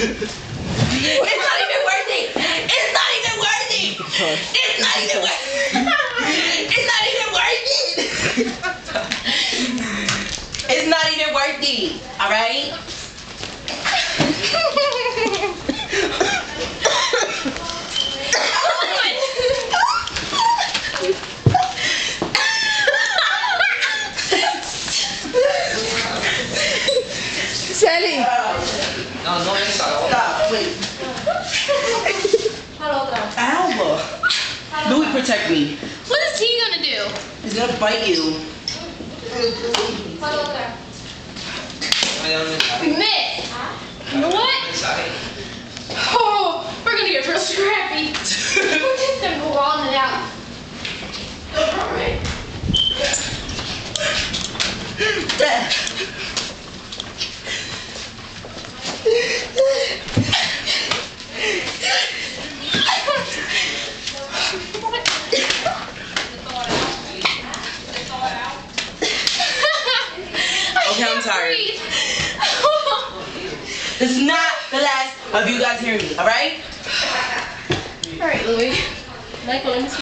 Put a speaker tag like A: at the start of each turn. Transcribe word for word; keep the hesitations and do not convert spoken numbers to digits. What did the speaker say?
A: It's not even worth it. It's not even worth it. It's not even worth it. It's not even worth it. It's not even worth it. All right?
B: Sally.
C: No, no inside.
A: Stop. Wait. Alba. Louis, protect me.
D: What is he gonna do?
A: He's gonna bite you.
D: We missed. You know what? Oh, we're gonna get real scrappy. We're just gonna go on and out. Alright.
A: Okay, I'm tired. This is not the last of you guys hearing me, alright?
D: Alright, Louis. Michael, let me see.